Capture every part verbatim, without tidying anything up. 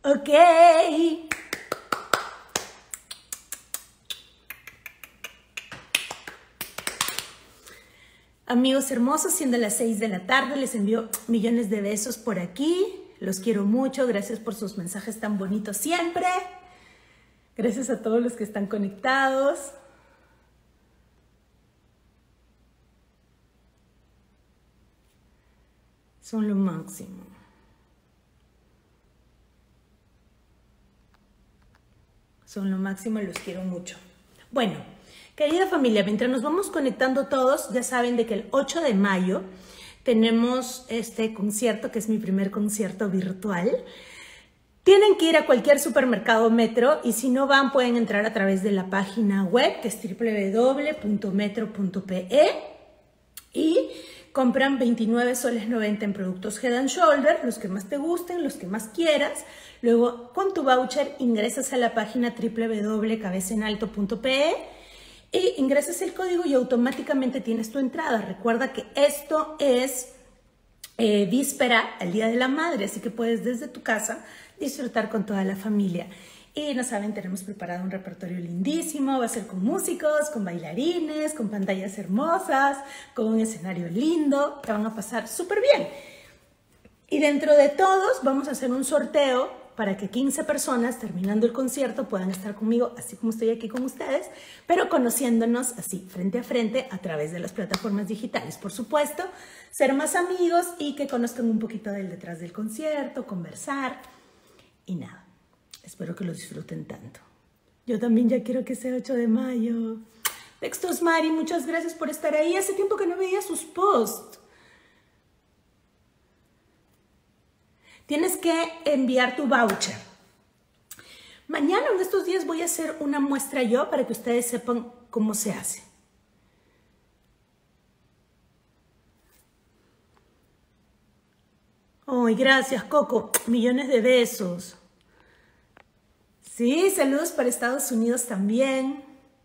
Ok. Amigos hermosos, siendo las seis de la tarde, les envío millones de besos por aquí. Los quiero mucho. Gracias por sus mensajes tan bonitos siempre. Gracias a todos los que están conectados. Son lo máximo. Son lo máximo y los quiero mucho. Bueno, querida familia, mientras nos vamos conectando todos, ya saben de que el ocho de mayo tenemos este concierto, que es mi primer concierto virtual. Tienen que ir a cualquier supermercado Metro y si no van pueden entrar a través de la página web, que es w w w punto metro punto p e, y compran veintinueve soles noventa en productos Head and Shoulder, los que más te gusten, los que más quieras. Luego, con tu voucher, ingresas a la página w w w punto cabeza en alto punto p e y ingresas el código y automáticamente tienes tu entrada. Recuerda que esto es eh, víspera al Día de la Madre, así que puedes desde tu casa disfrutar con toda la familia. Y no saben, tenemos preparado un repertorio lindísimo, va a ser con músicos, con bailarines, con pantallas hermosas, con un escenario lindo, te van a pasar súper bien. Y dentro de todos vamos a hacer un sorteo para que quince personas, terminando el concierto, puedan estar conmigo, así como estoy aquí con ustedes, pero conociéndonos así, frente a frente, a través de las plataformas digitales. Por supuesto, ser más amigos y que conozcan un poquito del detrás del concierto, conversar y nada. Espero que lo disfruten tanto. Yo también ya quiero que sea ocho de mayo. Textos Mari, muchas gracias por estar ahí. Hace tiempo que no veía sus posts. Tienes que enviar tu voucher. Mañana, en estos días, voy a hacer una muestra yo para que ustedes sepan cómo se hace. Ay, gracias, Coco. Millones de besos. Sí, saludos para Estados Unidos también.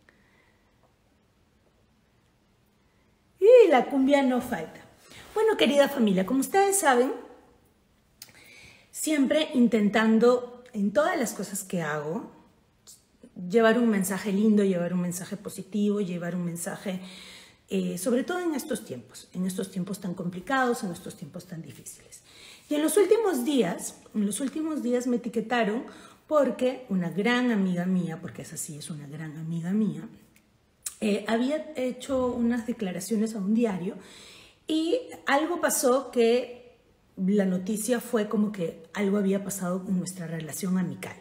Y la cumbia no falta. Bueno, querida familia, como ustedes saben, siempre intentando en todas las cosas que hago, llevar un mensaje lindo, llevar un mensaje positivo, llevar un mensaje, eh, sobre todo en estos tiempos, en estos tiempos tan complicados, en estos tiempos tan difíciles. Y en los últimos días, en los últimos días me etiquetaron porque una gran amiga mía, porque es así, es una gran amiga mía, eh, había hecho unas declaraciones a un diario y algo pasó que la noticia fue como que algo había pasado en nuestra relación amical.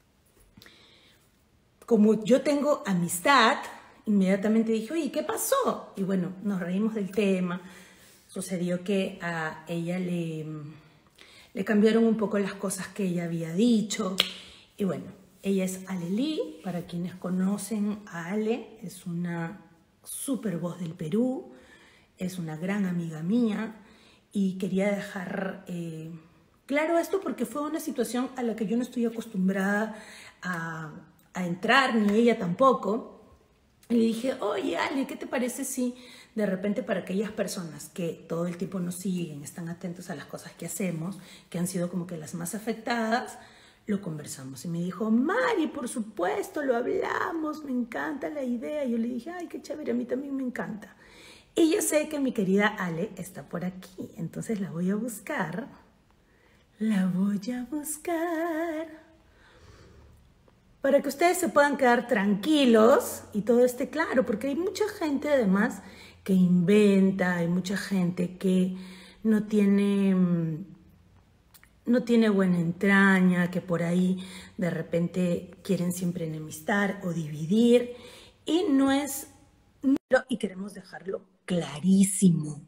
Como yo tengo amistad, inmediatamente dije, oye, ¿qué pasó? Y bueno, nos reímos del tema. Sucedió que a ella le, le cambiaron un poco las cosas que ella había dicho. Y bueno, ella es Ale Lee. Para quienes conocen a Ale, es una súper voz del Perú, es una gran amiga mía y quería dejar eh, claro esto porque fue una situación a la que yo no estoy acostumbrada a, a entrar, ni ella tampoco. Y le dije, oye Ale, ¿qué te parece si de repente para aquellas personas que todo el tiempo nos siguen, están atentos a las cosas que hacemos, que han sido como que las más afectadas, lo conversamos? Y me dijo, Mari, por supuesto, lo hablamos, me encanta la idea. Y yo le dije, ay, qué chévere, a mí también me encanta. Y yo sé que mi querida Ale está por aquí, entonces la voy a buscar. La voy a buscar. Para que ustedes se puedan quedar tranquilos y todo esté claro, porque hay mucha gente además que inventa, hay mucha gente que no tiene... no tiene buena entraña, que por ahí de repente quieren siempre enemistar o dividir y no es, y queremos dejarlo clarísimo.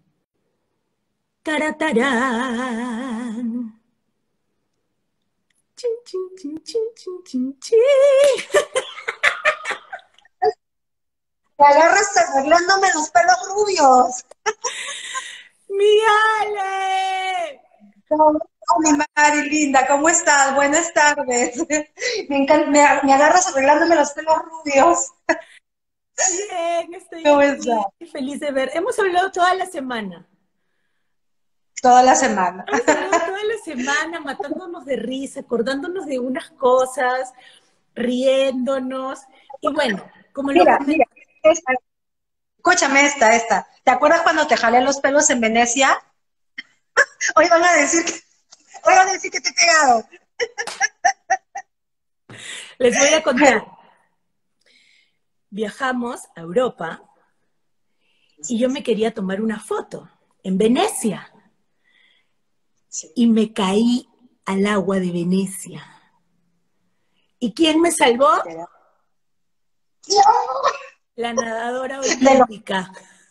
¡Taratarán! ¡Chin, chin, chin, chin, chin, chin, chin! Me agarras arreglándome los pelos rubios. ¡Mi Ale! Oh, mi Mari linda, ¿cómo estás? Buenas tardes. Me, encanta, me, me agarras arreglándome los pelos rubios. Bien, estoy ¿Cómo aquí, estás? feliz de ver. Hemos hablado toda la semana. toda la semana. Hemos hablado toda la semana matándonos de risa, acordándonos de unas cosas, riéndonos. Y bueno, como lo Mira, comenté, mira, esta, escúchame esta, esta. ¿Te acuerdas cuando te jalé los pelos en Venecia? Hoy van a decir que, hoy van a decir que te he pegado. les voy a contar. Viajamos a Europa y yo me quería tomar una foto en Venecia. Y me caí al agua de Venecia. ¿Y quién me salvó? La nadadora De los, olímpica.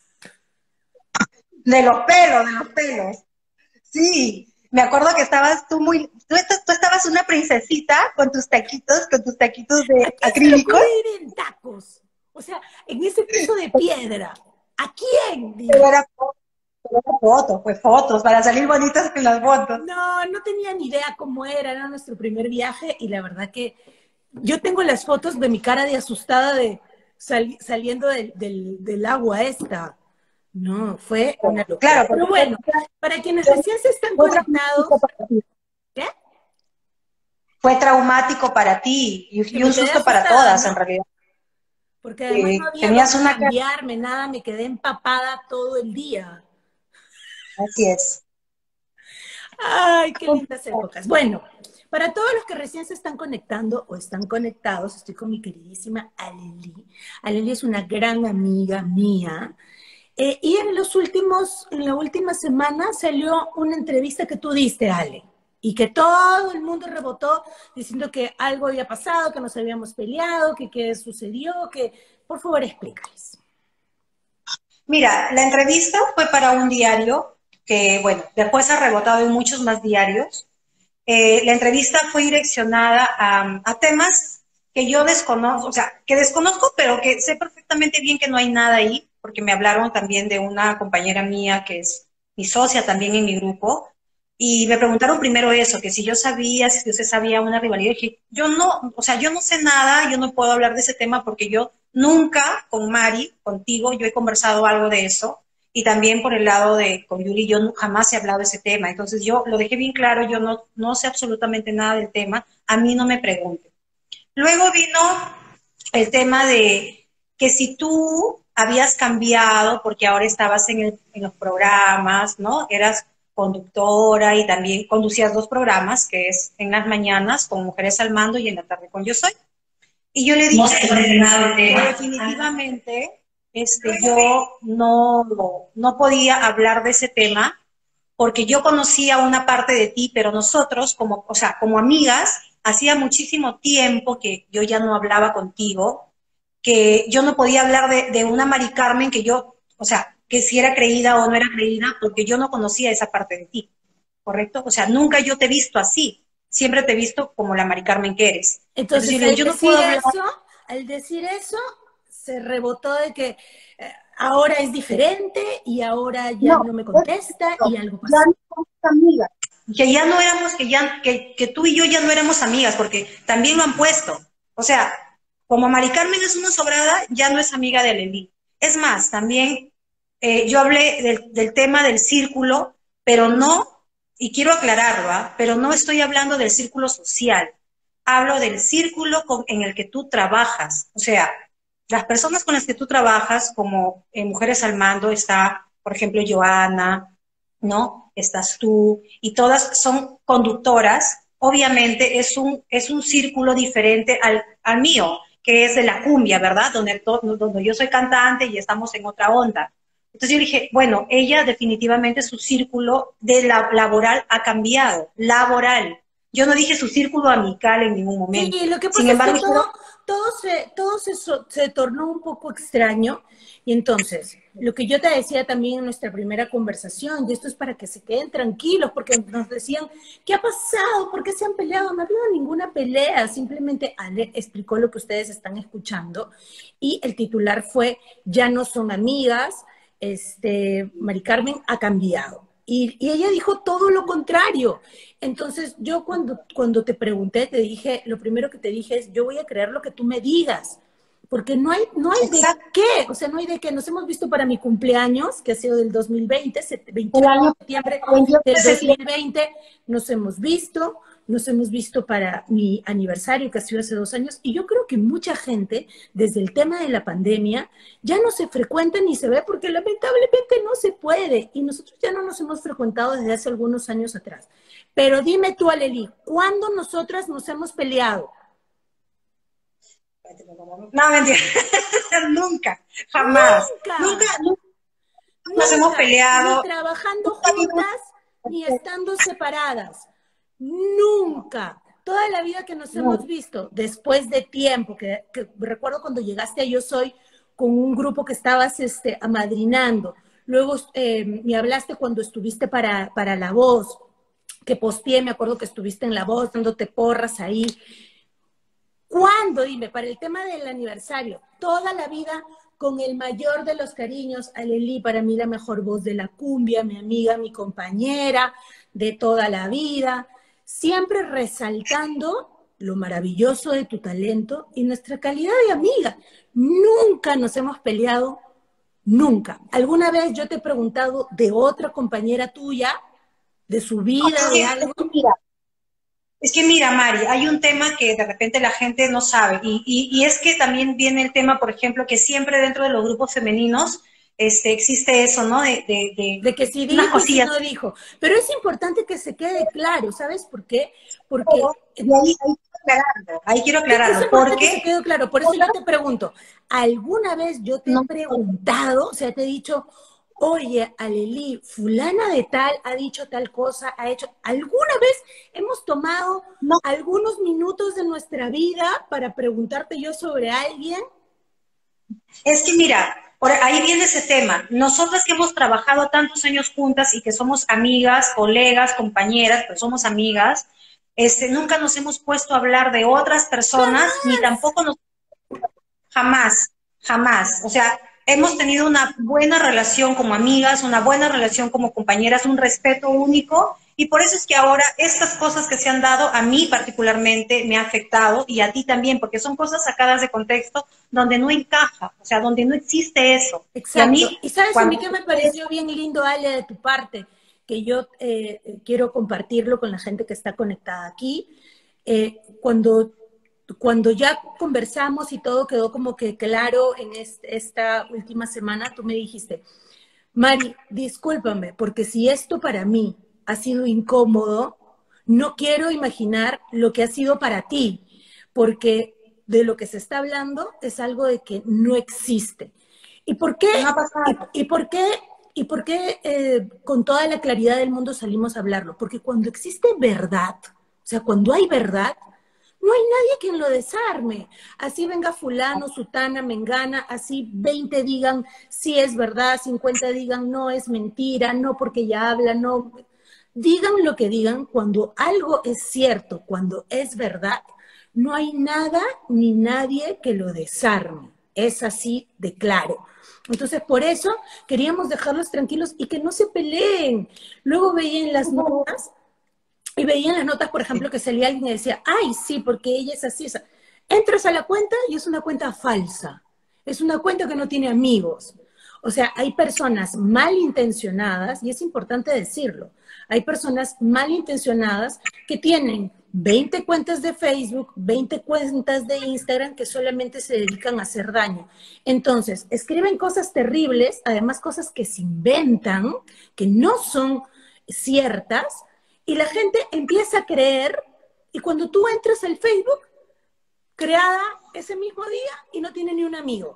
de los pelos, de los pelos. Sí, me acuerdo que estabas tú muy, tú, est- tú estabas una princesita con tus taquitos, con tus taquitos ¿A de quién se le acrílicos. ocurre ir en tacos? O sea, en ese piso de piedra. ¿A quién? Pero Dime. era, fo- pero era fotos, pues fotos, para salir bonitas en las fotos. No, no tenía ni idea cómo era, era nuestro primer viaje y la verdad que yo tengo las fotos de mi cara de asustada de sali- saliendo del, del, del agua esta. No, fue una locura. Claro, Pero porque bueno, para quienes recién se están fue conectados, traumático para ti. ¿qué? Fue traumático para ti y, Que y me un quedé susto para asustada, todas, en ¿no? realidad. Porque además no Eh, había tenías dónde una cara, cambiarme, nada, me quedé empapada todo el día. así es. Ay, qué lindas épocas. Bueno, para todos los que recién se están conectando o están conectados, estoy con mi queridísima Aleli. Aleli es una gran amiga mía. Eh, y en los últimos, en la última semana salió una entrevista que tú diste, Ale, y que todo el mundo rebotó diciendo que algo había pasado, que nos habíamos peleado, que qué sucedió, que por favor explícales. Mira, la entrevista fue para un diario que, bueno, después ha rebotado en muchos más diarios. Eh, la entrevista fue direccionada a, a temas que yo desconozco, o sea, que desconozco, pero que sé perfectamente bien que no hay nada ahí, porque me hablaron también de una compañera mía que es mi socia también en mi grupo, y me preguntaron primero eso, que si yo sabía, si usted sabía una rivalidad, y dije, yo no, o sea, yo no sé nada, yo no puedo hablar de ese tema porque yo nunca con Mari, contigo, yo he conversado algo de eso, y también por el lado de con Yuri, yo no, jamás he hablado de ese tema. Entonces yo lo dejé bien claro, yo no, no sé absolutamente nada del tema, a mí no me pregunten. Luego vino el tema de que si tú habías cambiado, porque ahora estabas en, el, en los programas, ¿no? Eras conductora y también conducías dos programas, que es en las mañanas con Mujeres al Mando y en la tarde con Yo Soy. Y yo le dije, no, que definitivamente este, yo no, no podía hablar de ese tema porque yo conocía una parte de ti, pero nosotros, como, o sea, como amigas, hacía muchísimo tiempo que yo ya no hablaba contigo, que yo no podía hablar de, de una Mari Carmen que yo, o sea, que si era creída o no era creída, porque yo no conocía esa parte de ti, ¿correcto? O sea, nunca yo te he visto así, siempre te he visto como la Mari Carmen que eres. Entonces yo Entonces, le digo, al yo no decir puedo hablar. eso, al decir eso, se rebotó de que eh, ahora es diferente y ahora ya No, no me contesta y algo ya pasó. no somos amigas. Que ya no éramos, que ya, que, que tú y yo ya no éramos amigas, porque también lo han puesto. O sea, como Mari Carmen es una sobrada, ya no es amiga de Lelí. Es más, también eh, yo hablé del, del tema del círculo, pero no, y quiero aclararlo, ¿ah? Pero no estoy hablando del círculo social. Hablo del círculo con, en el que tú trabajas. O sea, las personas con las que tú trabajas, como en Mujeres al Mando, está, por ejemplo, Joana, ¿no? Estás tú, y todas son conductoras. Obviamente es un, es un círculo diferente al, al mío, que es de la cumbia, ¿verdad? Donde, to, donde yo soy cantante y estamos en otra onda. Entonces yo dije, bueno, ella definitivamente su círculo de la, laboral ha cambiado, laboral. Yo no dije su círculo amical en ningún Sí, momento. lo que Sin pasa es que embargo, dijeron, todo, todo, se, todo se, so- se tornó un poco extraño y entonces, lo que yo te decía también en nuestra primera conversación, y esto es para que se queden tranquilos, porque nos decían, ¿qué ha pasado? ¿Por qué se han peleado? No ha habido ninguna pelea, simplemente Ale explicó lo que ustedes están escuchando y el titular fue, ya no son amigas, este, Mari Carmen ha cambiado. Y, y ella dijo todo lo contrario. Entonces, yo cuando, cuando te pregunté, te dije, lo primero que te dije es, yo voy a creer lo que tú me digas, porque no hay, no hay de Exacto. qué, o sea, no hay de qué. Nos hemos visto para mi cumpleaños, que ha sido del dos mil veinte, El veintiuno de año septiembre veintiocho de del septiembre. dos mil veinte, nos hemos visto, nos hemos visto para mi aniversario, que ha sido hace dos años, y yo creo que mucha gente, desde el tema de la pandemia, ya no se frecuenta ni se ve, porque lamentablemente no se puede, y nosotros ya no nos hemos frecuentado desde hace algunos años atrás. Pero dime tú, Aleli, ¿cuándo nosotras nos hemos peleado? No, mentira. Nunca, jamás. Nunca, Nunca, nunca nos hemos nunca, ni peleado. trabajando Nunca ha habido juntas, ni estando separadas. Nunca. Toda la vida que nos hemos no, visto, después de tiempo, que, que recuerdo cuando llegaste a Yo Soy con un grupo que estabas este, amadrinando. Luego eh, me hablaste cuando estuviste para, para La Voz, que posteé, me acuerdo que estuviste en La Voz, dándote porras ahí. ¿Cuándo? Dime, para el tema del aniversario, toda la vida con el mayor de los cariños, Aleli, para mí la mejor voz de la cumbia, mi amiga, mi compañera de toda la vida, siempre resaltando lo maravilloso de tu talento y nuestra calidad de amiga. Nunca nos hemos peleado, nunca. ¿Alguna vez yo te he preguntado de otra compañera tuya, de su vida, es de que, es algo? que mira, es que mira, Mari, hay un tema que de repente la gente no sabe, y, y, y es que también viene el tema, por ejemplo, que siempre dentro de los grupos femeninos este, existe eso, ¿no? De, de, de De que si unas dijo y si cosillas. no dijo. Pero es importante que se quede claro, ¿sabes por qué? Porque Y ahí, ahí quiero aclararlo, ahí quiero es aclararlo, importante que se porque quede claro. Por eso yo te pregunto, ¿alguna vez yo te he no, preguntado, o sea, te he dicho, oye, Aleli, fulana de tal ha dicho tal cosa, ha hecho, ¿alguna vez hemos tomado no, algunos minutos de nuestra vida para preguntarte yo sobre alguien? es que mira, por ahí viene ese tema. Nosotras que hemos trabajado tantos años juntas y que somos amigas, colegas, compañeras, pues somos amigas, este, nunca nos hemos puesto a hablar de otras personas, ni Jamás. tampoco nos, jamás, jamás. O sea, hemos tenido una buena relación como amigas, una buena relación como compañeras, un respeto único, y por eso es que ahora estas cosas que se han dado a mí particularmente me ha afectado y a ti también, porque son cosas sacadas de contexto donde no encaja, o sea, donde no existe eso. Y a Exacto. mí, Y sabes a mí cuando que me pareció bien lindo, Ale, de tu parte, que yo eh, quiero compartirlo con la gente que está conectada aquí. Eh, cuando, cuando ya conversamos y todo quedó como que claro en este, esta última semana, tú me dijiste, Mari, discúlpame, porque si esto para mí ha sido incómodo, no quiero imaginar lo que ha sido para ti, porque de lo que se está hablando es algo de que no existe. ¿Y por qué? no ha pasado, ¿Y, y por qué? ¿Y por qué eh, con toda la claridad del mundo salimos a hablarlo? Porque cuando existe verdad, o sea, cuando hay verdad, no hay nadie quien lo desarme. Así venga fulano, sutana, mengana, así veinte digan sí es verdad, cincuenta digan no es mentira, no porque ya habla, no. Digan lo que digan, cuando algo es cierto, cuando es verdad, no hay nada ni nadie que lo desarme. Es así de claro. Entonces, por eso queríamos dejarlos tranquilos y que no se peleen. Luego veían las notas y veían las notas, por ejemplo, que salía alguien y decía, ay, sí, porque ella es así. Esa. Entras a la cuenta y es una cuenta falsa. Es una cuenta que no tiene amigos. O sea, hay personas malintencionadas, y es importante decirlo, hay personas malintencionadas que tienen veinte cuentas de Facebook, veinte cuentas de Instagram que solamente se dedican a hacer daño. Entonces, escriben cosas terribles, además cosas que se inventan, que no son ciertas, y la gente empieza a creer, y cuando tú entras al Facebook, creada ese mismo día y no tiene ni un amigo.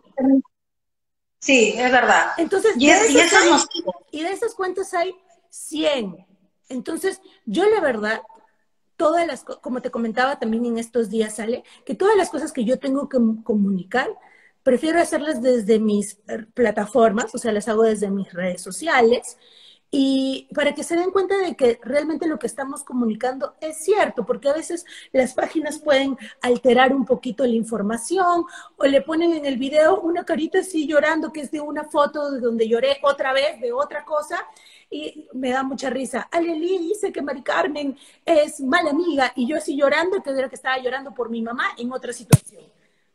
sí, es verdad. Entonces, Y, de es, y esas eso es hay, nocivo. y de esas cuentas hay cien. Entonces, yo la verdad, todas las, como te comentaba también en estos días, sale, que todas las cosas que yo tengo que comunicar, prefiero hacerlas desde mis plataformas, o sea, las hago desde mis redes sociales, y para que se den cuenta de que realmente lo que estamos comunicando es cierto, porque a veces las páginas pueden alterar un poquito la información o le ponen en el video una carita así llorando que es de una foto de donde lloré otra vez de otra cosa y me da mucha risa. Aleli dice que Mari Carmen es mala amiga y yo así llorando que era que estaba llorando por mi mamá en otra situación.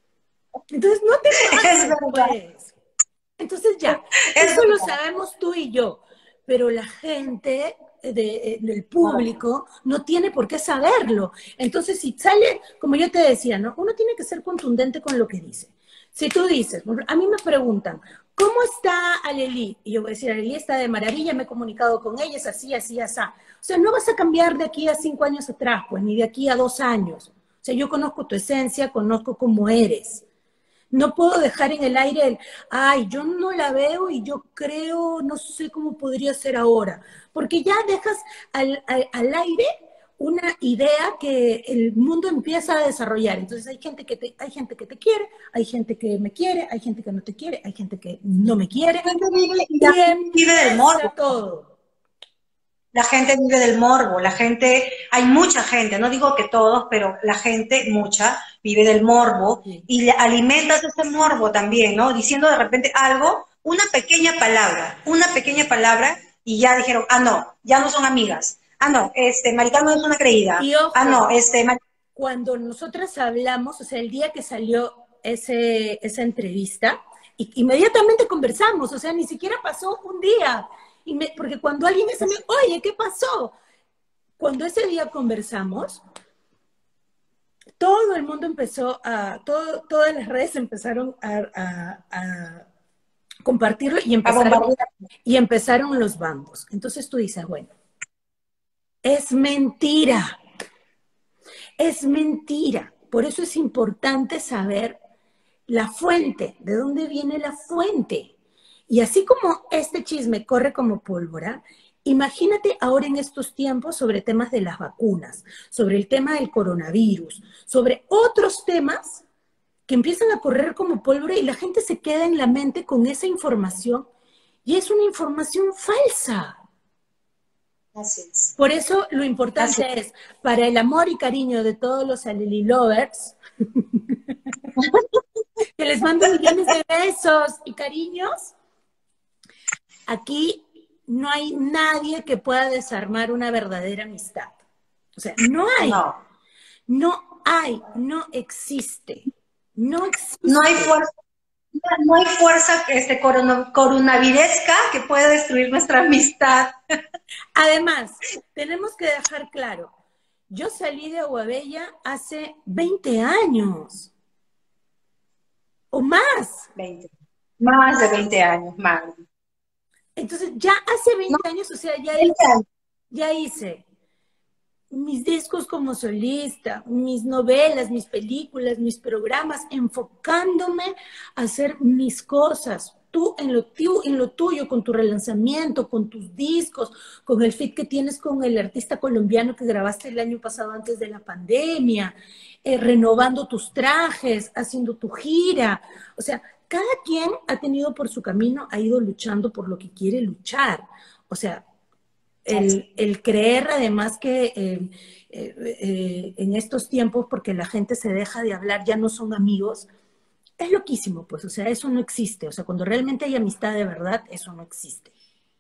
Entonces, no te Es pases, verdad, pues. Entonces ya, es eso lo verdad. sabemos tú y yo, pero la gente de, eh, del No, público no tiene por qué saberlo. Entonces, si sale, como yo te decía, ¿no? Uno tiene que ser contundente con lo que dice. Si tú dices, a mí me preguntan, ¿cómo está Aleli? Y yo voy a decir, Aleli está de maravilla, me he comunicado con ella, es así, así, así. O sea, no vas a cambiar de aquí a cinco años atrás, pues, ni de aquí a dos años. O sea, yo conozco tu esencia, conozco cómo eres. No puedo dejar en el aire el, ay, yo no la veo y yo creo, no sé cómo podría ser ahora, porque ya dejas al, al, al aire una idea que el mundo empieza a desarrollar. Entonces hay gente, que te, hay gente que te quiere, hay gente que me quiere, hay gente que no te quiere, hay gente que no me quiere, la gente vive, y la y gente vive del morbo. empieza todo. La gente vive del morbo, la gente, hay mucha gente, no digo que todos, pero la gente, mucha, vive del morbo Sí. y le alimentas ese morbo también, ¿no? Diciendo de repente algo, una pequeña palabra, una pequeña palabra y ya dijeron, ah, no, ya no son amigas. Ah, no, este, Maricano es una creída. Y Ah, no, ojo, este, cuando nosotras hablamos, o sea, el día que salió ese, esa entrevista, y, inmediatamente conversamos, o sea, ni siquiera pasó un día, y me, porque cuando alguien me dice, oye, ¿qué pasó? Cuando ese día conversamos, todo el mundo empezó a, todo, todas las redes empezaron a, a, a compartirlo y a empezaron, bombardear. y empezaron los bandos. Entonces tú dices, bueno, es mentira. Es mentira. Por eso es importante saber la fuente, de dónde viene la fuente. Y así como este chisme corre como pólvora, imagínate ahora en estos tiempos sobre temas de las vacunas, sobre el tema del coronavirus, sobre otros temas que empiezan a correr como pólvora y la gente se queda en la mente con esa información y es una información falsa. Así es. Por eso lo Así importante es, para el amor y cariño de todos los Aleli lovers, que les mando millones de besos y cariños, aquí no hay nadie que pueda desarmar una verdadera amistad. O sea, no hay, no. no hay, no existe, no No hay existe. fuerza, no hay fuerza este, corona, coronaviresca que pueda destruir nuestra amistad. Además, tenemos que dejar claro, yo salí de Aguabella hace veinte años o más. veinte. Más de veinte años, más. Entonces, ya hace No, veinte años, o sea, ya veinte hice, años. ya hice mis discos como solista, mis novelas, mis películas, mis programas, enfocándome a hacer mis cosas. Tú en lo, tu, en lo tuyo, con tu relanzamiento, con tus discos, con el feat que tienes con el artista colombiano que grabaste el año pasado antes de la pandemia, eh, renovando tus trajes, haciendo tu gira. O sea, cada quien ha tenido por su camino, ha ido luchando por lo que quiere luchar. O sea, el, el creer además que eh, eh, eh, en estos tiempos, porque la gente se deja de hablar, ya no son amigos, es loquísimo, pues, o sea, eso no existe. O sea, cuando realmente hay amistad de verdad, eso no existe.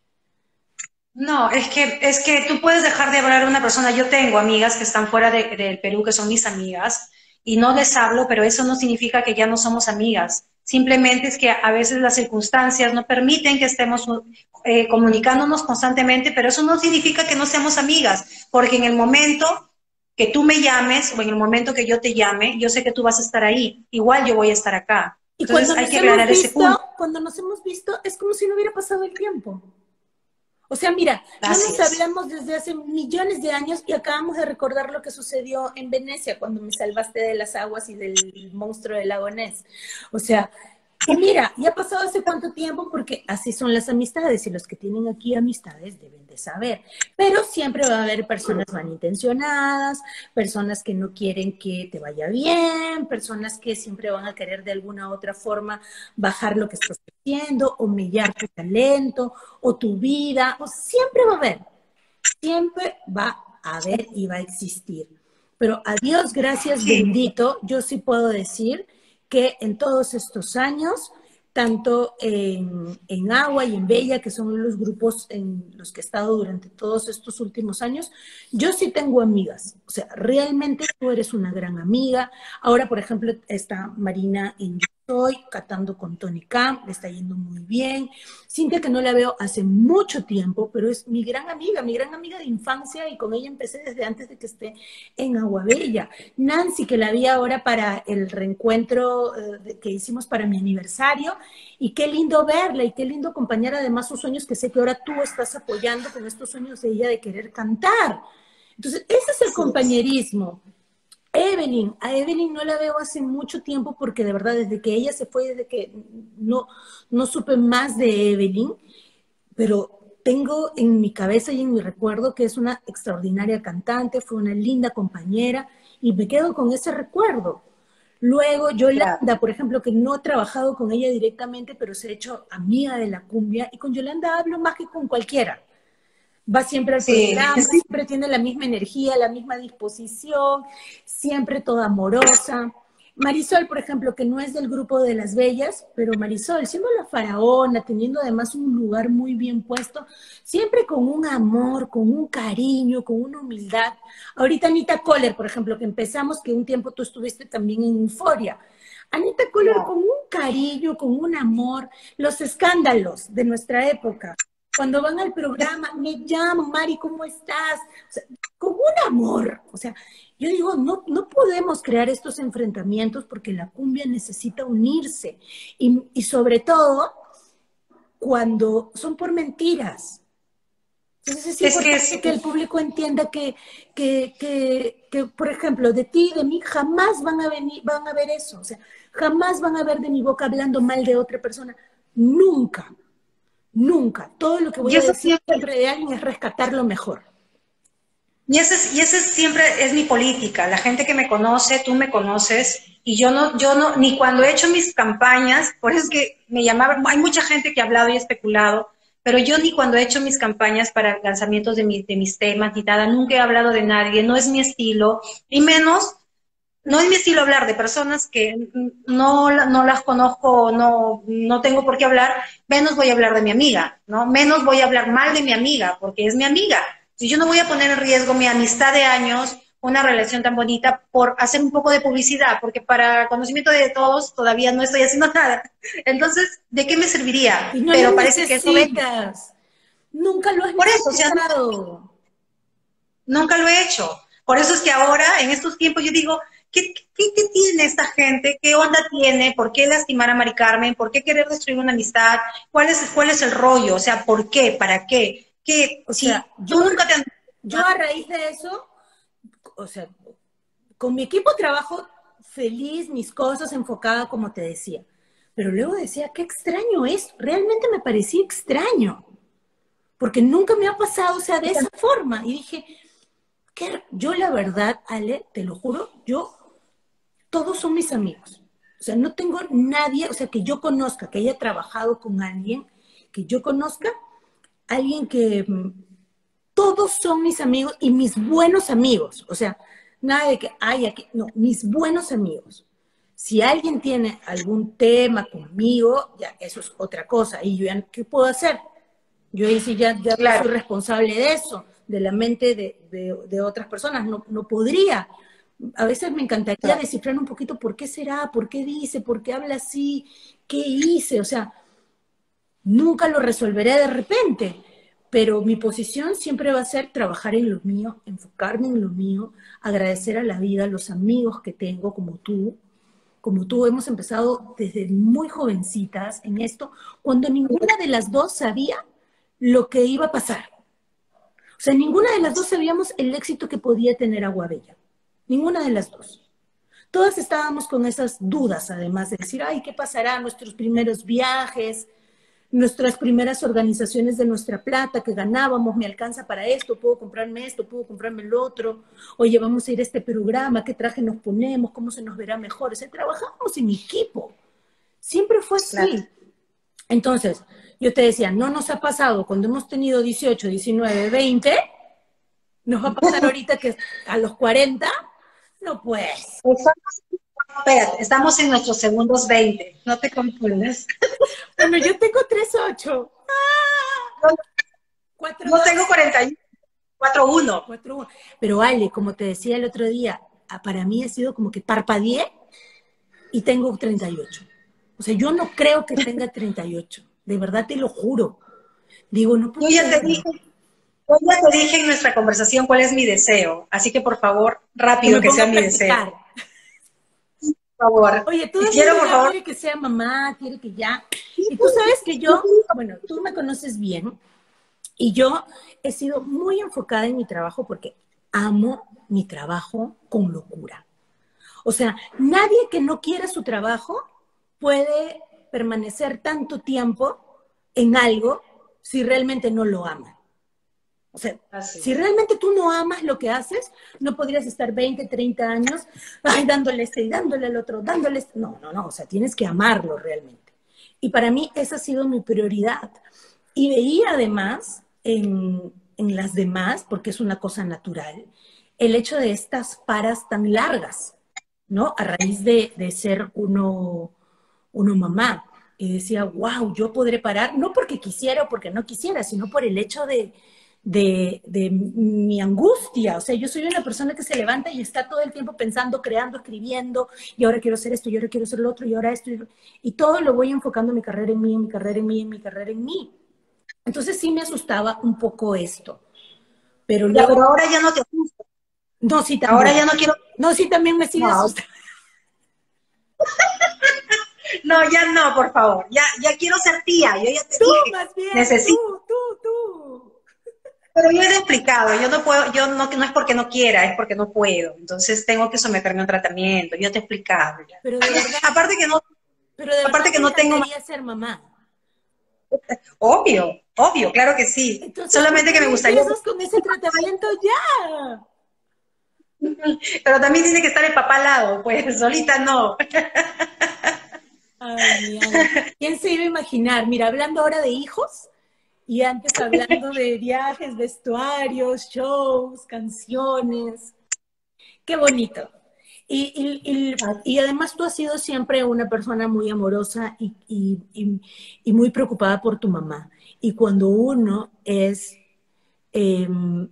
No, es que, es que tú puedes dejar de hablar a una persona. Yo tengo amigas que están fuera de- del Perú, que son mis amigas, y no les hablo, pero eso no significa que ya no somos amigas. Simplemente es que a veces las circunstancias no permiten que estemos eh, comunicándonos constantemente, pero eso no significa que no seamos amigas, porque en el momento que tú me llames o en el momento que yo te llame, yo sé que tú vas a estar ahí. Igual yo voy a estar acá. Y Entonces cuando hay nos que hemos aclarar ese visto, punto. cuando nos hemos visto, es como si no hubiera pasado el tiempo. O sea, mira, no Así nos es. hablamos desde hace millones de años y acabamos de recordar lo que sucedió en Venecia cuando me salvaste de las aguas y del monstruo del lago Ness. O sea, y mira, ya ha pasado hace cuánto tiempo porque así son las amistades y los que tienen aquí amistades deben de saber. Pero siempre va a haber personas malintencionadas, personas que no quieren que te vaya bien, personas que siempre van a querer de alguna u otra forma bajar lo que estás haciendo, humillar tu talento o tu vida, o siempre va a haber, siempre va a haber y va a existir. Pero a Dios gracias Sí. bendito, yo sí puedo decir que en todos estos años tanto en, en Agua y en Bella, que son los grupos en los que he estado durante todos estos últimos años. Yo sí tengo amigas, o sea, realmente tú eres una gran amiga. Ahora, por ejemplo, está Marina en Yo Soy, catando con Tony Khan, le está yendo muy bien. Cintia, que no la veo hace mucho tiempo, pero es mi gran amiga, mi gran amiga de infancia, y con ella empecé desde antes de que esté en Agua Bella. Nancy, que la vi ahora para el reencuentro eh, que hicimos para mi aniversario, y qué lindo verla, y qué lindo acompañar además sus sueños, que sé que ahora tú estás apoyando con estos sueños de ella de querer cantar. Entonces, ese es el compañerismo. Evelyn, a Evelyn no la veo hace mucho tiempo, porque de verdad desde que ella se fue, desde que no, no supe más de Evelyn, pero tengo en mi cabeza y en mi recuerdo que es una extraordinaria cantante, fue una linda compañera, y me quedo con ese recuerdo. Luego, Yolanda, claro, por ejemplo, que no he trabajado con ella directamente, pero se ha hecho amiga de la cumbia, y con Yolanda hablo más que con cualquiera. Va siempre al sí. programa, siempre tiene la misma energía, la misma disposición, siempre toda amorosa. Marisol, por ejemplo, que no es del grupo de las bellas, pero Marisol, siendo la faraona, teniendo además un lugar muy bien puesto, siempre con un amor, con un cariño, con una humildad. Ahorita Anita Coller, por ejemplo, que empezamos, que un tiempo tú estuviste también en Euforia. Anita Coller, yeah, con un cariño, con un amor, los escándalos de nuestra época. Cuando van al programa, me llaman, Mari, ¿cómo estás? O sea, con un amor. O sea, yo digo, no, no podemos crear estos enfrentamientos, porque la cumbia necesita unirse. Y, y sobre todo, cuando son por mentiras. Entonces es, es importante que, es... que el público entienda que, que, que, que, por ejemplo, de ti, de mí, jamás van a, venir, van a ver eso. O sea, jamás van a ver de mi boca hablando mal de otra persona. Nunca. Nunca. Todo lo que voy a decir siempre, siempre de alguien es rescatar lo mejor. Y ese, es, y ese es, siempre es mi política. La gente que me conoce, tú me conoces, y yo no, yo no, ni cuando he hecho mis campañas, por eso es que me llamaban, hay mucha gente que ha hablado y especulado, pero yo ni cuando he hecho mis campañas para lanzamientos de, mi, de mis temas ni nada, nunca he hablado de nadie, no es mi estilo, y menos... No es mi estilo hablar de personas que no, no las conozco, no, no tengo por qué hablar, menos voy a hablar de mi amiga, ¿no? Menos voy a hablar mal de mi amiga, porque es mi amiga. Si yo no voy a poner en riesgo mi amistad de años, una relación tan bonita, por hacer un poco de publicidad, porque para conocimiento de todos todavía no estoy haciendo nada. Entonces, ¿de qué me serviría? Y no Pero parece necesitas. que eso Nunca lo has por eso, o sea, no, nunca lo he hecho. Por eso es que ahora, en estos tiempos, yo digo, ¿Qué, qué, ¿Qué tiene esta gente? ¿Qué onda tiene? ¿Por qué lastimar a Mari Carmen? ¿Por qué querer destruir una amistad? ¿Cuál es, cuál es el rollo? O sea, ¿por qué? ¿Para qué? ¿Qué? O sea, si yo, nunca te han... yo a raíz de eso, o sea, con mi equipo trabajo feliz, mis cosas enfocada, como te decía. Pero luego decía, qué extraño es. Realmente me parecía extraño. Porque nunca me ha pasado, o sea, de esa forma. Y dije, ¿qué? Yo la verdad, Ale, te lo juro, yo... todos son mis amigos. O sea, no tengo nadie, o sea, que yo conozca, que haya trabajado con alguien, que yo conozca, alguien que... Todos son mis amigos y mis buenos amigos. O sea, nada de que, ay, aquí... No, mis buenos amigos. Si alguien tiene algún tema conmigo, ya, eso es otra cosa. Y yo ya, ¿qué puedo hacer? Yo ahí sí ya, ya claro. soy responsable de eso, de la mente de, de, de otras personas. No, no podría... A veces me encantaría claro. descifrar un poquito por qué será, por qué dice, por qué habla así, qué hice, o sea, nunca lo resolveré de repente, pero mi posición siempre va a ser trabajar en lo mío, enfocarme en lo mío, agradecer a la vida, a los amigos que tengo, como tú, como tú, hemos empezado desde muy jovencitas en esto, cuando ninguna de las dos sabía lo que iba a pasar. O sea, ninguna de las dos sabíamos el éxito que podía tener Agua Bella. Ninguna de las dos. Todas estábamos con esas dudas, además de decir, ay, ¿qué pasará? Nuestros primeros viajes, nuestras primeras organizaciones de nuestra plata que ganábamos, me alcanza para esto, puedo comprarme esto, puedo comprarme el otro, oye, vamos a ir a este programa, ¿qué traje nos ponemos? ¿Cómo se nos verá mejor? O sea, trabajábamos en equipo. Siempre fue así. Claro. Entonces, yo te decía, no nos ha pasado cuando hemos tenido dieciocho, diecinueve, veinte, nos va a pasar ahorita que a los cuarenta, no pues. espérate, estamos en nuestros segundos veinte, no te confundas. Bueno, yo tengo tres ocho. Yo, cuatro yo tengo cuarenta y uno, cuatro uno. cuatro. Pero Ale, como te decía el otro día, para mí ha sido como que parpadeé y tengo treinta y ocho. O sea, yo no creo que tenga treinta y ocho. De verdad te lo juro. Digo, no puedo Yo ya te creerlo. dije, yo ya te dije en nuestra conversación cuál es mi deseo. Así que por favor, Que rápido, me que ponga sea a mi practicar. deseo. Por favor. Oye, todo Y el quiero, mundo por ya favor, quiere que sea mamá, quiere que ya. Y tú sabes que yo, bueno, tú me conoces bien y yo he sido muy enfocada en mi trabajo porque amo mi trabajo con locura. O sea, nadie que no quiera su trabajo puede permanecer tanto tiempo en algo si realmente no lo ama. O sea, así. si realmente tú no amas lo que haces, no podrías estar veinte, treinta años ay, dándole este y dándole al otro, dándole este. No, no, no, o sea, tienes que amarlo realmente. Y para mí esa ha sido mi prioridad. Y veía además en, en las demás, porque es una cosa natural, el hecho de estas paras tan largas, ¿no? A raíz de, de ser uno, uno mamá. Y decía, wow, yo podré parar, no porque quisiera o porque no quisiera, sino por el hecho de, de, de mi angustia. O sea, yo soy una persona que se levanta y está todo el tiempo pensando, creando, escribiendo, y ahora quiero hacer esto, y ahora quiero hacer lo otro, y ahora esto, y, y todo lo voy enfocando en mi carrera en mí, en mi carrera en mí, en mi carrera en mí. Entonces sí me asustaba un poco esto. Pero Ya, luego, pero ahora ya no te asusta. no, sí Ahora también. ya no quiero. No, sí también me sigue No, asustando. no, ya no, por favor. Ya, ya quiero ser tía. Yo ya te Tú, dije, más bien, necesito. tú, tú, tú. Pero yo he explicado, yo no puedo, yo no, no es porque no quiera, es porque no puedo. Entonces tengo que someterme a un tratamiento. Yo te he explicado ya. Pero de verdad, Aparte que no, pero de verdad aparte que te no tengo más. encantaría ser mamá. Obvio, obvio, claro que sí. Entonces, ¿por Solamente qué que me no gustaría. empiezas con ese tratamiento ya? Pero también tiene que estar el papá al lado, pues solita no. Ay, mi Ale. ¿Quién se iba a imaginar? Mira, hablando ahora de hijos y antes hablando de viajes, vestuarios, shows, canciones. Qué bonito. Y, y, y, y además tú has sido siempre una persona muy amorosa y, y, y, y muy preocupada por tu mamá. Y cuando uno es eh,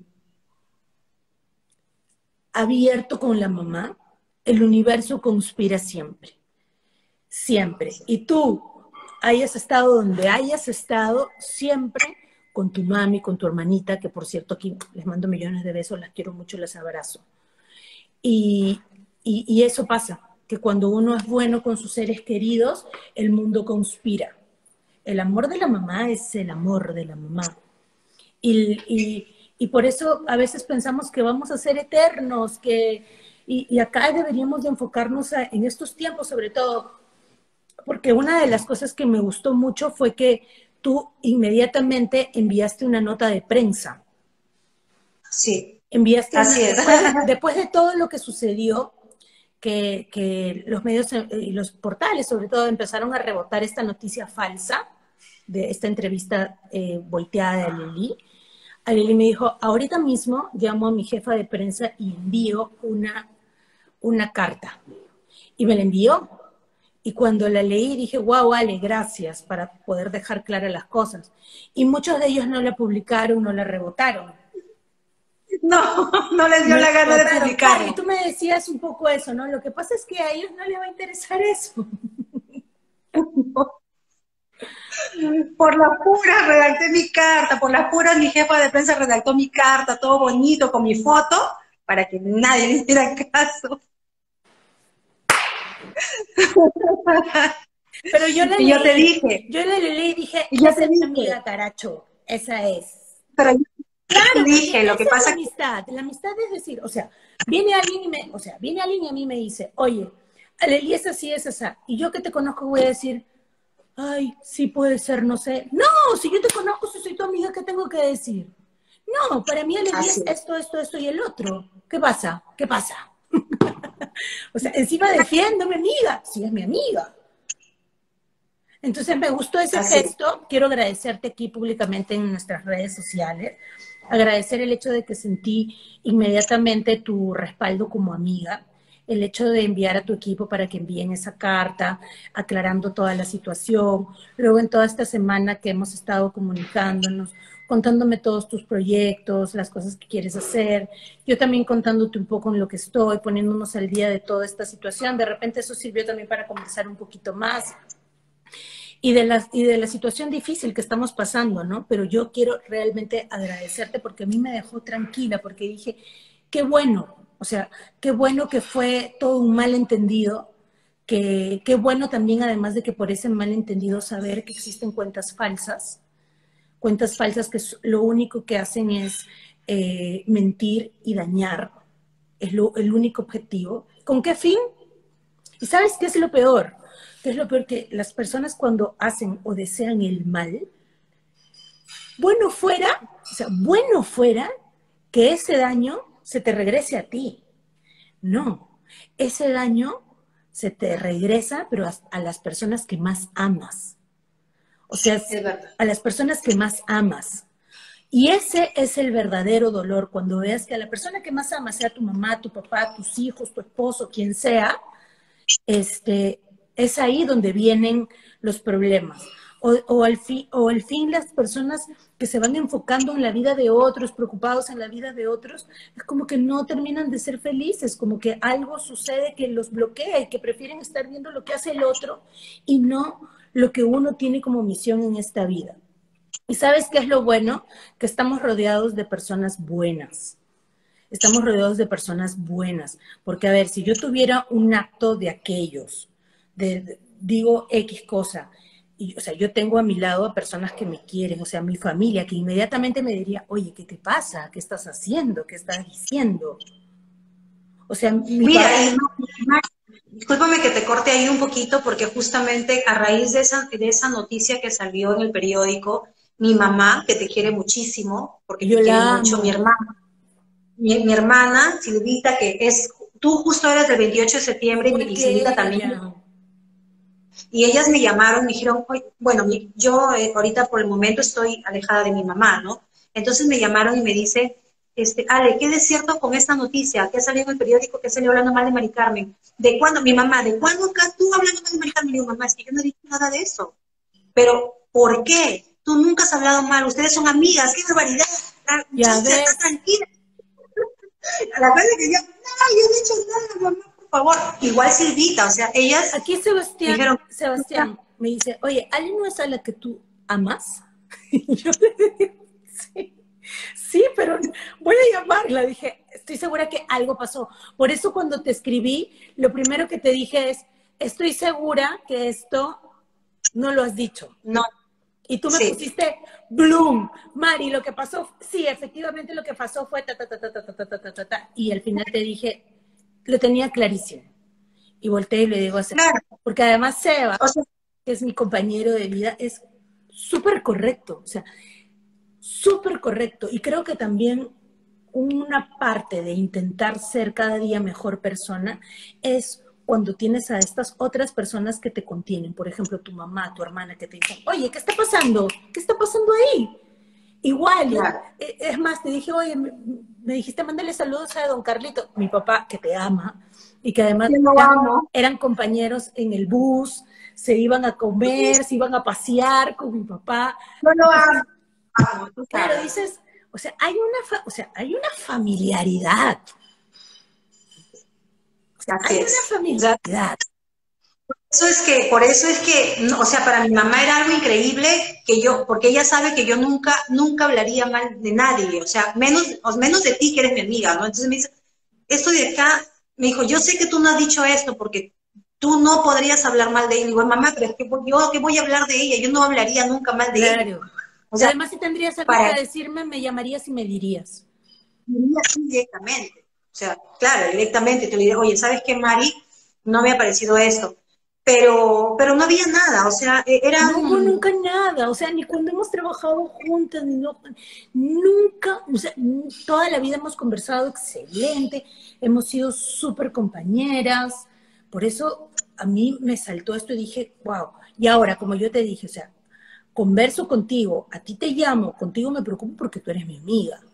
abierto con la mamá, el universo conspira siempre, siempre. Y tú hayas estado donde hayas estado, siempre con tu mami, con tu hermanita, que por cierto aquí les mando millones de besos, las quiero mucho, las abrazo. Y, y, y eso pasa, que cuando uno es bueno con sus seres queridos, el mundo conspira. El amor de la mamá es el amor de la mamá. Y, y, y por eso a veces pensamos que vamos a ser eternos, que, y, y acá deberíamos de enfocarnos a, en estos tiempos sobre todo, porque una de las cosas que me gustó mucho fue que tú inmediatamente enviaste una nota de prensa. Sí, Enviaste una, así es. después de, después de todo lo que sucedió, que, que los medios y los portales sobre todo empezaron a rebotar esta noticia falsa de esta entrevista eh, volteada de Aleli. Aleli me dijo, ahorita mismo llamo a mi jefa de prensa y envío una, una carta. Y me la envió. Y cuando la leí dije, wow, Ale, gracias, para poder dejar claras las cosas. Y muchos de ellos no la publicaron, no la rebotaron. No, no les dio No la la gana de rebotaron. publicarlo. Claro, y tú me decías un poco eso, ¿no? Lo que pasa es que a ellos no les va a interesar eso. Por las puras redacté mi carta, por las puras mi jefa de prensa redactó mi carta, todo bonito, con mi foto, para que nadie le hiciera caso. Pero yo la Y leí, yo te dije, yo la leí y dije, y yo esa te es mi dije, amiga Caracho, esa es. pero yo te Claro, porque dije, lo que esa es la pasa que amistad. La amistad es decir, o sea, viene alguien y me, o sea, viene alguien y a mí me dice, oye, Aleli es así, es esa. Y yo que te conozco voy a decir, ay, sí puede ser, no sé. No, si yo te conozco, si soy tu amiga, ¿qué tengo que decir? No, para mí Aleli es así. esto, esto, esto y el otro. ¿Qué pasa? ¿Qué pasa? O sea, encima defiendo a mi amiga, sí es mi amiga. Entonces me gustó ese Así. gesto, quiero agradecerte aquí públicamente en nuestras redes sociales, agradecer el hecho de que sentí inmediatamente tu respaldo como amiga, el hecho de enviar a tu equipo para que envíen esa carta, aclarando toda la situación. Luego en toda esta semana que hemos estado comunicándonos, contándome todos tus proyectos, las cosas que quieres hacer, yo también contándote un poco en lo que estoy, poniéndonos al día de toda esta situación. De repente eso sirvió también para conversar un poquito más y de, la, y de la situación difícil que estamos pasando, ¿no? Pero yo quiero realmente agradecerte porque a mí me dejó tranquila, porque dije, qué bueno, o sea, qué bueno que fue todo un malentendido, que qué bueno también, además de que por ese malentendido saber que existen cuentas falsas, cuentas falsas que lo único que hacen es eh, mentir y dañar, es lo, el único objetivo. ¿Con qué fin? ¿Y sabes qué es lo peor? ¿Qué es lo peor? Que las personas cuando hacen o desean el mal, bueno fuera, o sea, bueno fuera que ese daño se te regrese a ti. No, ese daño se te regresa, pero a, a las personas que más amas. O sea, a las personas que más amas. Y ese es el verdadero dolor, cuando veas que a la persona que más amas, sea tu mamá, tu papá, tus hijos, tu esposo, quien sea, este, es ahí donde vienen los problemas. O, o, al fin, o al fin las personas que se van enfocando en la vida de otros, preocupados en la vida de otros, es como que no terminan de ser felices, como que algo sucede que los bloquea y que prefieren estar viendo lo que hace el otro y no lo que uno tiene como misión en esta vida. ¿Y sabes qué es lo bueno? Que estamos rodeados de personas buenas. Estamos rodeados de personas buenas. Porque, a ver, si yo tuviera un acto de aquellos, de, de, digo X cosa, y, o sea, yo tengo a mi lado a personas que me quieren, o sea, mi familia, que inmediatamente me diría, oye, ¿qué te pasa? ¿Qué estás haciendo? ¿Qué estás diciendo? O sea, mi Mira, y no, discúlpame que te corte ahí un poquito, porque justamente a raíz de esa, de esa noticia que salió en el periódico, mi mamá, que te quiere muchísimo, porque yo te quiere la mucho, amo. mi hermana, mi, mi hermana, Silvita, que es, tú justo eres del veintiocho de septiembre, Igual y que Silvita también, ella. y ellas me llamaron, me dijeron, bueno, yo eh, ahorita por el momento estoy alejada de mi mamá, ¿no? Entonces me llamaron y me dice, este, Ale, ¿qué es cierto con esta noticia? ¿Qué ha salido en el periódico? ¿Qué salió hablando mal de Mari Carmen? ¿De cuándo? Mi mamá, ¿de cuándo acá tú hablando mal de Mari Carmen? Y digo, mamá, es que yo no he dicho nada de eso. Pero, ¿por qué? Tú nunca has hablado mal, ustedes son amigas, qué barbaridad. La muchacha está tranquila. La cosa que yo, no, yo no he dicho nada, mamá, por favor. Igual Silvita, o sea, ellas Aquí Sebastián, dijeron, Sebastián me dice, oye, ¿Ale no es a la que tú amas? Y yo le digo, sí, sí, pero voy a llamarla. Dije, estoy segura que algo pasó. Por eso cuando te escribí, lo primero que te dije es, estoy segura que esto no lo has dicho. no. Y tú me Sí. pusiste, Bloom, Mari, lo que pasó, sí, efectivamente lo que pasó fue ta, ta, ta, ta, ta, ta, ta, ta, ta, ta. Y al final te dije, lo tenía clarísimo. Y volteé y le digo a Seba, Claro. porque además Seba, O sea, que es mi compañero de vida, es súper correcto, o sea, súper correcto. Y creo que también una parte de intentar ser cada día mejor persona es cuando tienes a estas otras personas que te contienen, por ejemplo, tu mamá, tu hermana, que te dicen, oye, ¿qué está pasando? ¿Qué está pasando ahí? Igual, claro. es más, te dije, oye, me, me dijiste, mándale saludos a don Carlito, mi papá, que te ama, y que además eran, eran compañeros en el bus, se iban a comer, se iban a pasear con mi papá. Yo lo amo. Claro, dices, o sea, hay una, fa o sea, hay una familiaridad. O sea, Así hay es. una familiaridad. Eso es que, por eso es que, o sea, para mi mamá era algo increíble que yo, porque ella sabe que yo nunca, nunca hablaría mal de nadie, o sea, menos, o menos de ti que eres mi amiga, ¿no? Entonces me dice, esto de acá, me dijo, yo sé que tú no has dicho esto porque tú no podrías hablar mal de ella. Y digo, mamá, pero es que yo, ¿qué voy a hablar de ella? Yo no hablaría nunca mal de claro. ella. O sea, además, si tendrías algo para, que decirme, me llamarías y me dirías. Así directamente. O sea, claro, directamente te le digo, oye, ¿sabes qué, Mari? No me ha parecido esto. Pero, pero no había nada, o sea, era... No hubo nunca nada, o sea, ni cuando hemos trabajado juntas, ni no, nunca, o sea, toda la vida hemos conversado excelente, hemos sido súper compañeras, por eso a mí me saltó esto y dije, wow, y ahora, como yo te dije, o sea, converso contigo, a ti te llamo, contigo me preocupo porque tú eres mi amiga,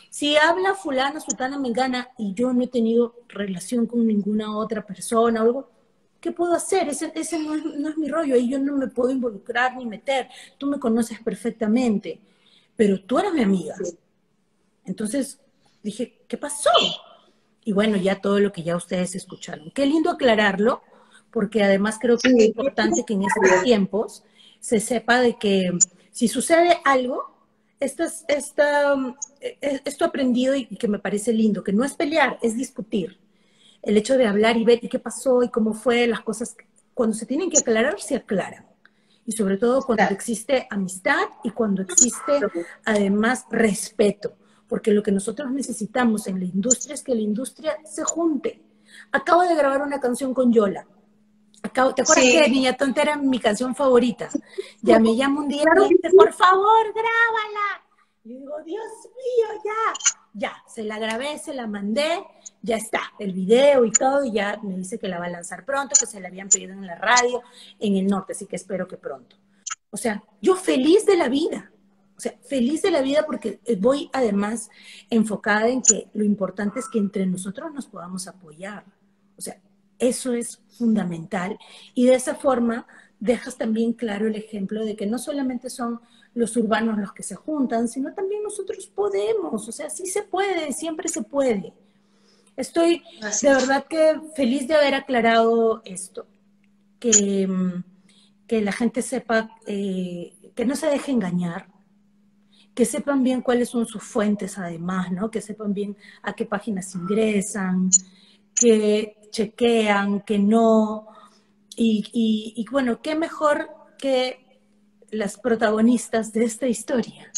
Si habla fulana, sutana, mengana, y yo no he tenido relación con ninguna otra persona o algo, ¿qué puedo hacer? Ese, ese no, es, no es mi rollo, ahí yo no me puedo involucrar ni meter. Tú me conoces perfectamente, pero tú eres mi amiga. Entonces dije, ¿qué pasó? Y bueno, ya todo lo que ya ustedes escucharon. Qué lindo aclararlo, porque además creo que es Sí, importante que en estos tiempos se sepa de que si sucede algo, esto, es, esta, esto aprendido y que me parece lindo, que no es pelear, es discutir. El hecho de hablar y ver y qué pasó y cómo fue, las cosas, cuando se tienen que aclarar, se aclaran. Y sobre todo cuando claro. existe amistad y cuando existe además respeto, porque lo que nosotros necesitamos en la industria es que la industria se junte. Acabo de grabar una canción con Yola. Acabo, ¿te acuerdas que Sí, Niña Tonta era mi canción favorita? Ya me llama un día y claro me que dice, sí. por favor, grábala. Y digo, Dios mío, ya. Ya, se la grabé, se la mandé, ya está, el video y todo, y ya me dice que la va a lanzar pronto, que se la habían pedido en la radio en el norte, así que espero que pronto. O sea, yo feliz de la vida, o sea, feliz de la vida porque voy además enfocada en que lo importante es que entre nosotros nos podamos apoyar. O sea, eso es fundamental. Y de esa forma dejas también claro el ejemplo de que no solamente son los urbanos los que se juntan, sino también nosotros podemos. O sea, sí se puede, siempre se puede. Estoy Así de es. verdad que feliz de haber aclarado esto, que, que la gente sepa, eh, que no se deje engañar, que sepan bien cuáles son sus fuentes además, ¿no? Que sepan bien a qué páginas ingresan, que chequean, que no. Y, y, y bueno, qué mejor que las protagonistas de esta historia.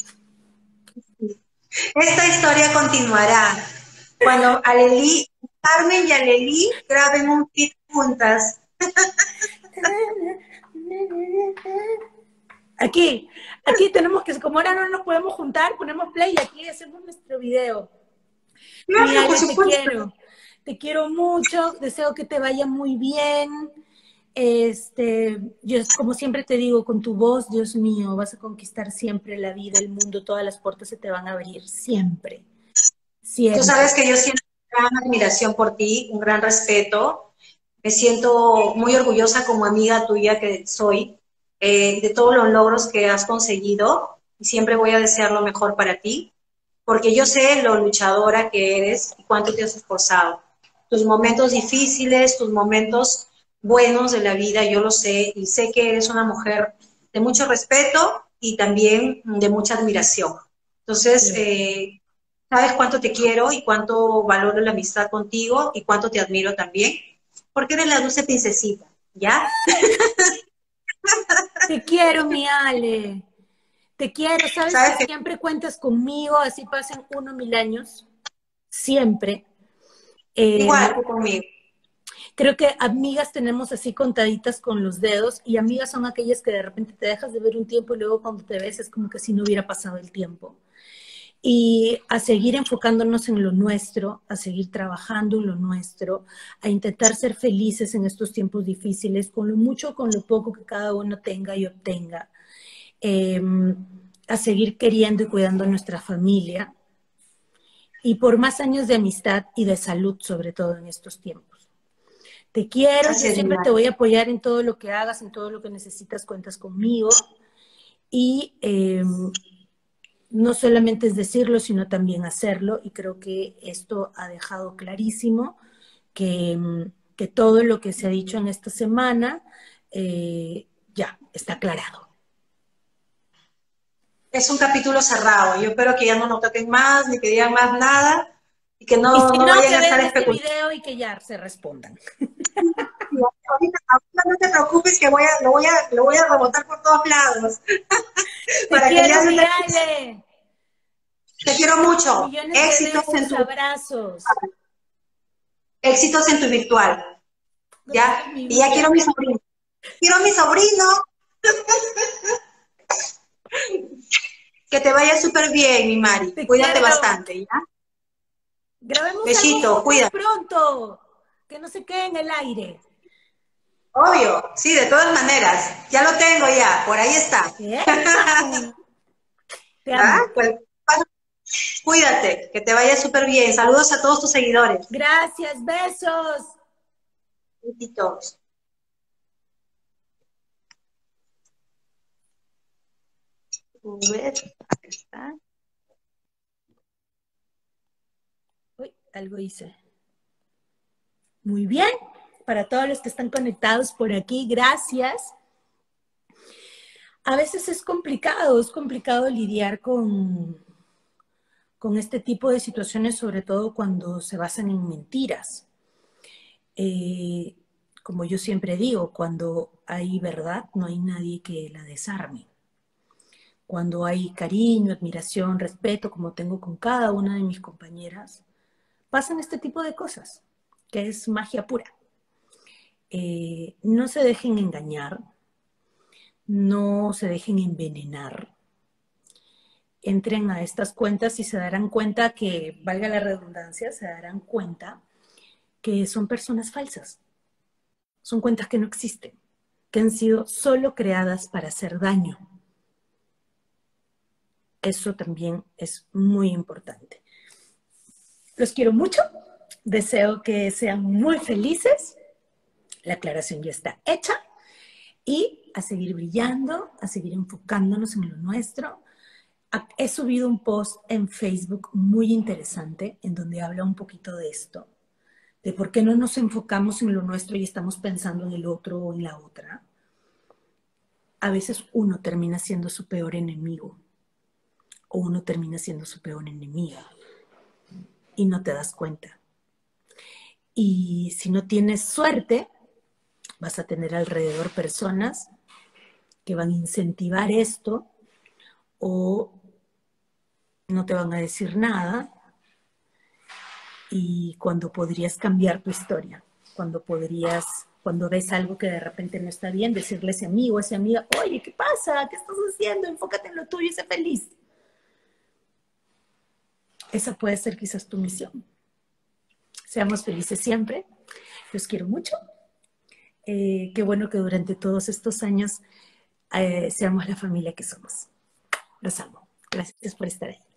Esta historia continuará cuando Aleli, Carmen y Aleli graben un hit juntas. Aquí, aquí tenemos que, como ahora no nos podemos juntar, ponemos play y aquí hacemos nuestro video. Mi Claro, por Ale, te supuesto. quiero, te quiero mucho, deseo que te vaya muy bien. Este, yo, como siempre te digo, con tu voz, Dios mío, vas a conquistar siempre la vida, el mundo, todas las puertas se te van a abrir, siempre, Tú siempre. sabes que yo siento una gran admiración por ti, un gran respeto. Me siento muy orgullosa como amiga tuya que soy, eh, de todos los logros que has conseguido y siempre voy a desear lo mejor para ti, porque yo sé lo luchadora que eres y cuánto te has esforzado. Tus momentos difíciles, tus momentos buenos de la vida, yo lo sé y sé que eres una mujer de mucho respeto y también de mucha admiración. Entonces, Sí. eh, sabes cuánto te quiero y cuánto valoro la amistad contigo y cuánto te admiro también, porque eres la dulce princesita, ¿ya? Te quiero, mi Ale. Te quiero. Sabes que Sabes que siempre cuentas conmigo, así pasen uno mil años. Siempre. Eh, igual tú conmigo. Creo que amigas tenemos así contaditas con los dedos y amigas son aquellas que de repente te dejas de ver un tiempo y luego cuando te ves es como que si no hubiera pasado el tiempo. Y a seguir enfocándonos en lo nuestro, a seguir trabajando en lo nuestro, a intentar ser felices en estos tiempos difíciles, con lo mucho o con lo poco que cada uno tenga y obtenga, eh, a seguir queriendo y cuidando a nuestra familia y por más años de amistad y de salud, sobre todo en estos tiempos. Te quiero, Así yo es, mi siempre te madre. voy a apoyar en todo lo que hagas, en todo lo que necesitas, cuentas conmigo. Y eh, no solamente es decirlo, sino también hacerlo. Y creo que esto ha dejado clarísimo que, que todo lo que se ha dicho en esta semana eh, ya está aclarado. Es un capítulo cerrado. Yo espero que ya no nos toquen más, ni que digan más nada, y que Y no, si no no, vayan que a estar vean este especulando. video y que ya se respondan. Ahorita, ahorita no te preocupes que voy a, lo, voy a, lo voy a rebotar por todos lados, Te para que quiero, ya se mi te... Ale. Te quiero mucho. Millones de Éxitos en besos, tu, abrazos. éxitos en tu virtual, ¿ya? Gracias, mi Y ya quiero a vida. mi sobrino. Quiero a mi sobrino. Que te vaya súper bien, mi Mari. Te Cuídate quiero. bastante, ¿ya? Grabemos algo Besito, juntas cuídate. pronto. Que no se quede en el aire. Obvio, sí, de todas maneras. Ya lo tengo ya, por ahí está. ¡Epa! Te ¿Ah? amo. Pues, Cuídate, que te vaya súper bien. Saludos a todos tus seguidores. Gracias, besos. Besitos. A ver, acá está. Uy, algo hice. Muy bien. Para todos los que están conectados por aquí, gracias. A veces es complicado, es complicado lidiar con, con este tipo de situaciones, sobre todo cuando se basan en mentiras. Eh, como yo siempre digo, cuando hay verdad, no hay nadie que la desarme. Cuando hay cariño, admiración, respeto, como tengo con cada una de mis compañeras, pasan este tipo de cosas, que es magia pura. Eh, no se dejen engañar, no se dejen envenenar. Entren a estas cuentas y se darán cuenta que, valga la redundancia, se darán cuenta que son personas falsas. Son cuentas que no existen, que han sido solo creadas para hacer daño. Eso también es muy importante. Los quiero mucho, deseo que sean muy felices. La aclaración ya está hecha y a seguir brillando, a seguir enfocándonos en lo nuestro. He subido un post en Facebook muy interesante en donde habla un poquito de esto, de por qué no nos enfocamos en lo nuestro y estamos pensando en el otro o en la otra. A veces uno termina siendo su peor enemigo o uno termina siendo su peor enemiga y no te das cuenta. Y si no tienes suerte, vas a tener alrededor personas que van a incentivar esto o no te van a decir nada, y cuando podrías cambiar tu historia, cuando podrías, cuando ves algo que de repente no está bien, decirle a ese amigo, a esa amiga, oye, ¿qué pasa? ¿Qué estás haciendo? Enfócate en lo tuyo y sé feliz. Esa puede ser quizás tu misión. Seamos felices siempre. Los quiero mucho. Eh, qué bueno que durante todos estos años eh, seamos la familia que somos. Los amo. Gracias por estar ahí.